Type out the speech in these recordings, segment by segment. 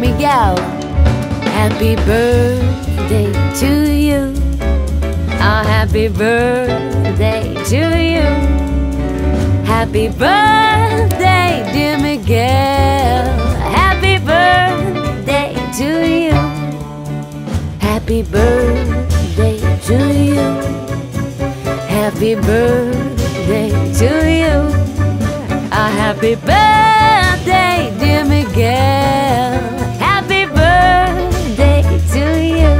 Miguel. Happy birthday to you. Oh, happy birthday to you. Happy birthday, dear Miguel. Happy birthday to you. Happy birthday to you. Happy birthday to you. A happy birthday, dear Miguel. Happy birthday to you.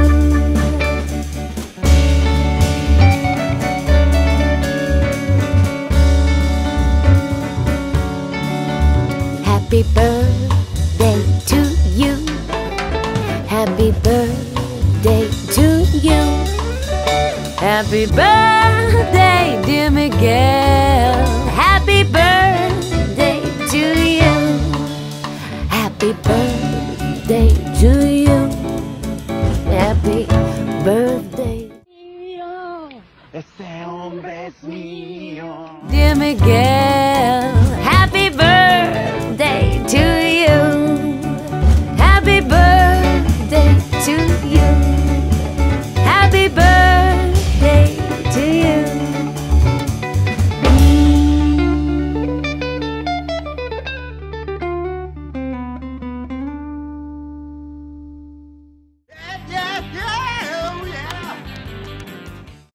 Happy birthday to you. Happy birthday to you. Happy birthday, dear Miguel. Happy birthday to you. Happy birthday to you. Happy birthday. Ese hombre es mío. Dear Miguel.